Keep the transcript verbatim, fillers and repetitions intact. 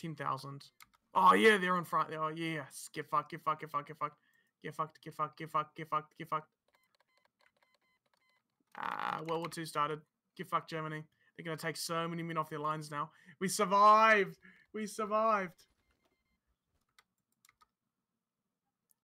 fifteen thousand. Oh, yeah, they're on front. Oh, yes. Get fucked, get fucked, get fucked, get fucked. Get fucked, get fucked, get fucked, get fucked, get fucked. Ah, uh, World War Two started. Get fucked, Germany. They're going to take so many men off their lines now. We survived. We survived.